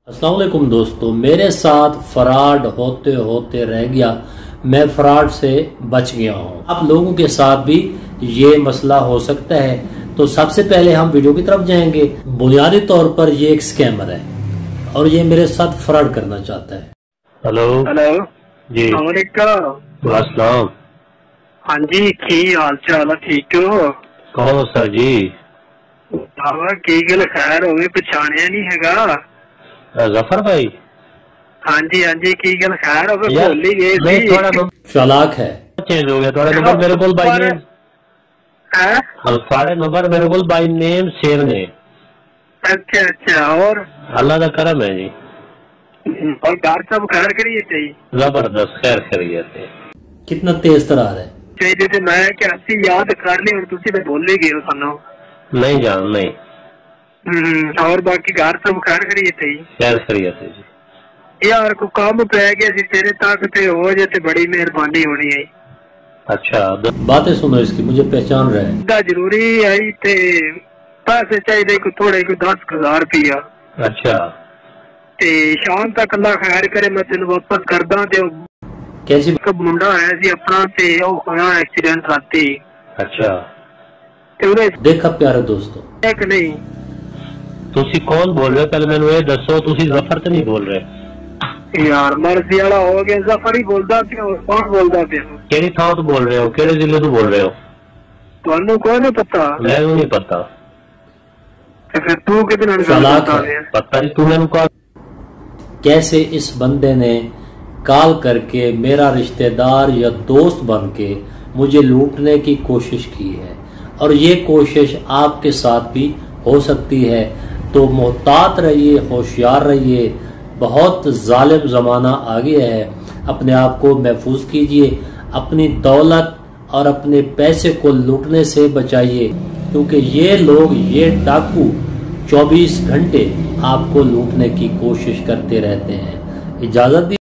अस्सलाम वालेकुम दोस्तों, मेरे साथ फ्रॉड होते होते रह गया। मैं फ्रॉड से बच गया हूँ। आप लोगों के साथ भी ये मसला हो सकता है। तो सबसे पहले हम वीडियो की तरफ जाएंगे। बुनियादी तौर पर ये एक स्कैमर है और ये मेरे साथ फ्रॉड करना चाहता है। हेलो जी, अस्सलाम। हाँ जी, की हाल चाल है? ठीक हो? कौन सर जी? की गल खैर होवे, पछाणिया नहीं हैगा? जफर भाई। हाँ जी, की गल खैर होवे? भूल ही गए सी। थोड़ा चालाक है, चेंज हो गया थोड़ा नंबर मेरे को बाय नेम। सारे नंबर मेरे को बाय नेम सेव ने। अच्छा, और अल्लाह का करम है जी। और घर सब खैर करिए चाहिए? जबरदस्त, खैर करिए। कितना तेज तरार है चाहिए थे। मैं क्या याद कर ली और तुसी तो भूल ही गए हो सानू। नहीं जान नहीं। और बाकी घर सब खैर करिए चाहिए? खैर करिए जी। यार को काम पै गया सी, तेरे तक ते हो जाए तो बड़ी मेहरबानी होनी है। अच्छा, बातें सुनो इसकी, मुझे पहचान रहे हैं। जरूरी है ते पैसे चाहिए को थोड़े को 10,000 रुपया। अच्छा, ते शाम तक अल्लाह खैर करे मैं तेन वापस करदा। ते कैसी कब मुंडा आया सी अपना ते होया एक्सीडेंट राती। अच्छा, ते उरे देखा प्यारे दोस्तों, एक नहीं तुसी कौन बोल रहे हो? पहले मैंने ये दसो, तुसी जफर तो नहीं बोल रहे? यार मर्जी वाला हो गया। जफर ही बोलदा पिया। कौन बोलदा पिया? केड़ी थां तो बोल रहे हो? केड़े जिले तो बोल रहे हो? तुहानू कोई नहीं पता? मैनू नहीं पता। फिर तू कितने पता नहीं, तू मैंने कहा कैसे इस बंदे ने कॉल करके मेरा रिश्तेदार या दोस्त बन के मुझे लूटने की कोशिश की है। और ये कोशिश आपके साथ भी हो सकती है। तो मोहतात रहिए, होशियार रहिए। बहुत जालिम ज़माना आ गया है। अपने आप को महफूज कीजिए, अपनी दौलत और अपने पैसे को लूटने से बचाइए, क्योंकि ये लोग, ये डाकू 24 घंटे आपको लूटने की कोशिश करते रहते हैं। इजाज़त